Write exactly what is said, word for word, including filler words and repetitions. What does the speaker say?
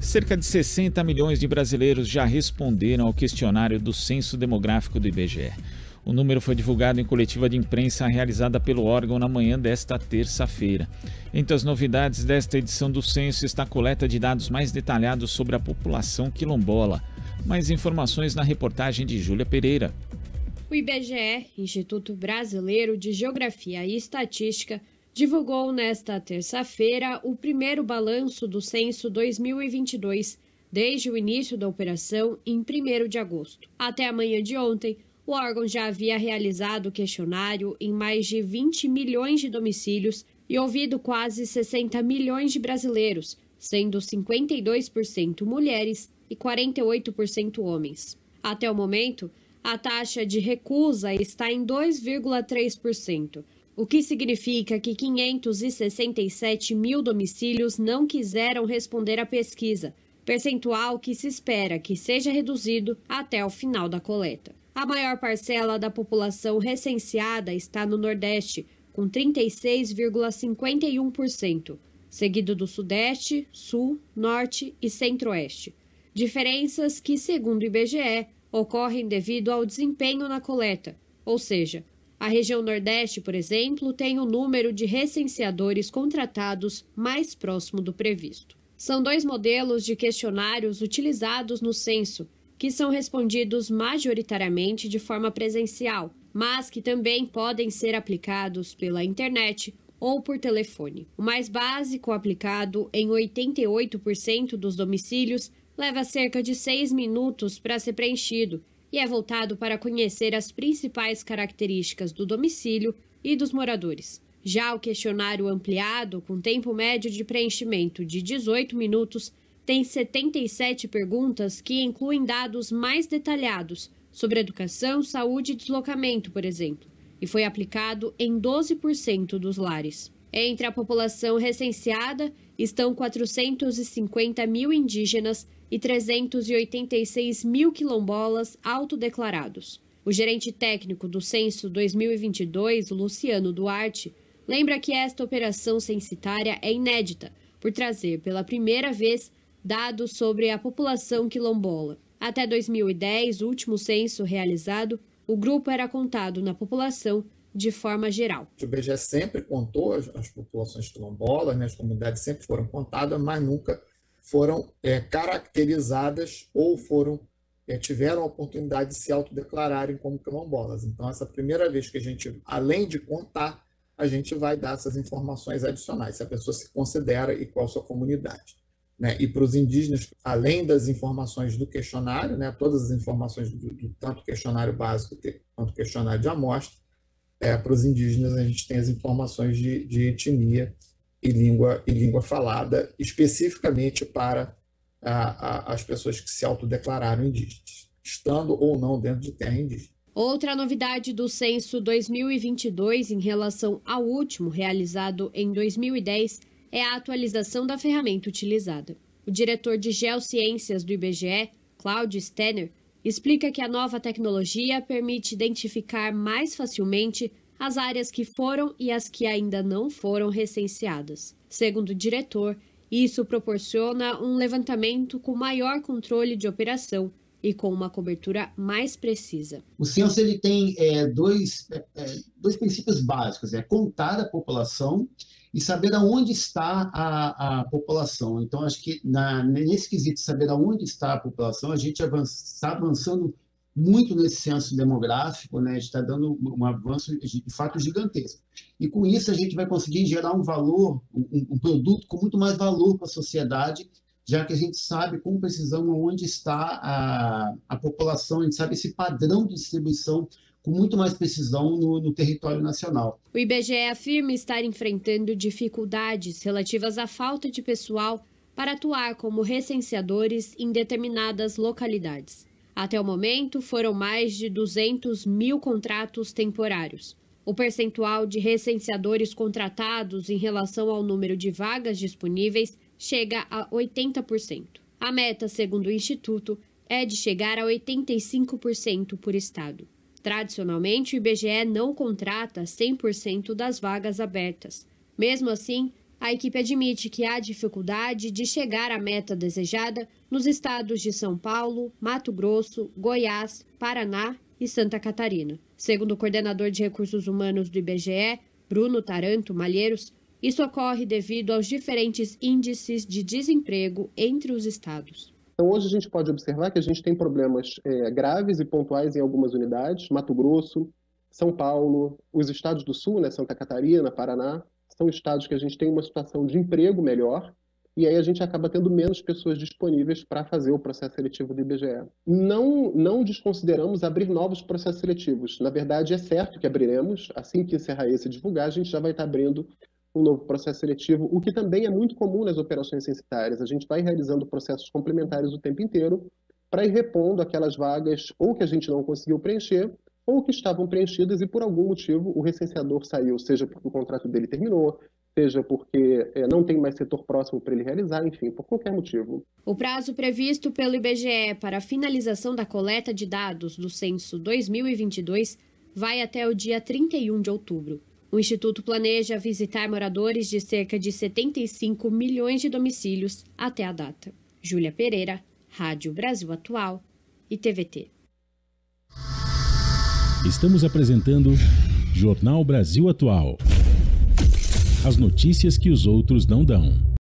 Cerca de sessenta milhões de brasileiros já responderam ao questionário do Censo Demográfico do I B G E. O número foi divulgado em coletiva de imprensa realizada pelo órgão na manhã desta terça-feira. Entre as novidades desta edição do censo está a coleta de dados mais detalhados sobre a população quilombola. Mais informações na reportagem de Júlia Pereira. O I B G E, Instituto Brasileiro de Geografia e Estatística, divulgou nesta terça-feira o primeiro balanço do censo dois mil e vinte e dois, desde o início da operação em primeiro de agosto. Até a manhã de ontem, o órgão já havia realizado o questionário em mais de vinte milhões de domicílios e ouvido quase sessenta milhões de brasileiros, sendo cinquenta e dois por cento mulheres e quarenta e oito por cento homens. Até o momento, a taxa de recusa está em dois vírgula três por cento, o que significa que quinhentos e sessenta e sete mil domicílios não quiseram responder à pesquisa, percentual que se espera que seja reduzido até o final da coleta. A maior parcela da população recenseada está no Nordeste, com trinta e seis vírgula cinquenta e um por cento, seguido do Sudeste, Sul, Norte e Centro-Oeste. Diferenças que, segundo o I B G E, ocorrem devido ao desempenho na coleta, ou seja, a região Nordeste, por exemplo, tem o número de recenseadores contratados mais próximo do previsto. São dois modelos de questionários utilizados no censo, que são respondidos majoritariamente de forma presencial, mas que também podem ser aplicados pela internet ou por telefone. O mais básico, aplicado em oitenta e oito por cento dos domicílios, leva cerca de seis minutos para ser preenchido e é voltado para conhecer as principais características do domicílio e dos moradores. Já o questionário ampliado, com tempo médio de preenchimento de dezoito minutos, tem setenta e sete perguntas que incluem dados mais detalhados sobre educação, saúde e deslocamento, por exemplo, e foi aplicado em doze por cento dos lares. Entre a população recenseada estão quatrocentos e cinquenta mil indígenas e trezentos e oitenta e seis mil quilombolas autodeclarados. O gerente técnico do Censo dois mil e vinte e dois, Luciano Duarte, lembra que esta operação censitária é inédita, por trazer pela primeira vez dados sobre a população quilombola. Até dois mil e dez, o último censo realizado, o grupo era contado na população de forma geral. O I B G E sempre contou as, as populações quilombolas, né, as comunidades sempre foram contadas, mas nunca foram é, caracterizadas ou foram é, tiveram a oportunidade de se autodeclararem como quilombolas. Então, essa primeira vez que a gente, além de contar, a gente vai dar essas informações adicionais, se a pessoa se considera e qual a sua comunidade. Né? E para os indígenas, além das informações do questionário, né, todas as informações do, do tanto questionário básico quanto questionário de amostra, é, para os indígenas a gente tem as informações de, de etnia e língua, e língua falada, especificamente para a, a, as pessoas que se autodeclararam indígenas, estando ou não dentro de terra indígena. Outra novidade do censo dois mil e vinte e dois em relação ao último, realizado em dois mil e dez, é a atualização da ferramenta utilizada. O diretor de Geociências do I B G E, Cláudio Stenner, explica que a nova tecnologia permite identificar mais facilmente as áreas que foram e as que ainda não foram recenseadas. Segundo o diretor, isso proporciona um levantamento com maior controle de operação e com uma cobertura mais precisa. O censo ele tem é, dois, é, dois princípios básicos, é contar a população e saber aonde está a, a população. Então, acho que na, nesse quesito de saber aonde está a população, a gente está avançando muito nesse censo demográfico, né? A gente está dando um avanço de fato gigantesco. E com isso a gente vai conseguir gerar um valor, um, um produto com muito mais valor para a sociedade, já que a gente sabe com precisão onde está a, a população, a gente sabe esse padrão de distribuição com muito mais precisão no, no território nacional. O I B G E afirma estar enfrentando dificuldades relativas à falta de pessoal para atuar como recenseadores em determinadas localidades. Até o momento, foram mais de duzentos mil contratos temporários. O percentual de recenseadores contratados em relação ao número de vagas disponíveis chega a oitenta por cento. A meta, segundo o Instituto, é de chegar a oitenta e cinco por cento por estado. Tradicionalmente, o I B G E não contrata cem por cento das vagas abertas. Mesmo assim, A equipe admite que há dificuldade de chegar à meta desejada nos estados de São Paulo, Mato Grosso, Goiás, Paraná e Santa Catarina. Segundo o coordenador de recursos humanos do I B G E, Bruno Taranto Malheiros, isso ocorre devido aos diferentes índices de desemprego entre os estados. Então, hoje a gente pode observar que a gente tem problemas é, graves e pontuais em algumas unidades, Mato Grosso, São Paulo, os estados do Sul, né, Santa Catarina, Paraná, são estados que a gente tem uma situação de emprego melhor, e aí a gente acaba tendo menos pessoas disponíveis para fazer o processo seletivo do I B G E. Não, não desconsideramos abrir novos processos seletivos. Na verdade, é certo que abriremos. Assim que encerrar esse e divulgar, a gente já vai estar abrindo um novo processo seletivo, o que também é muito comum nas operações censitárias. A gente vai realizando processos complementares o tempo inteiro para ir repondo aquelas vagas ou que a gente não conseguiu preencher, ou que estavam preenchidas e por algum motivo o recenseador saiu, seja porque o contrato dele terminou, seja porque é, não tem mais setor próximo para ele realizar, enfim, por qualquer motivo. O prazo previsto pelo I B G E para a finalização da coleta de dados do Censo dois mil e vinte e dois vai até o dia trinta e um de outubro. O Instituto planeja visitar moradores de cerca de setenta e cinco milhões de domicílios até a data. Júlia Pereira, Rádio Brasil Atual e T V T. Estamos apresentando Jornal Brasil Atual. As notícias que os outros não dão.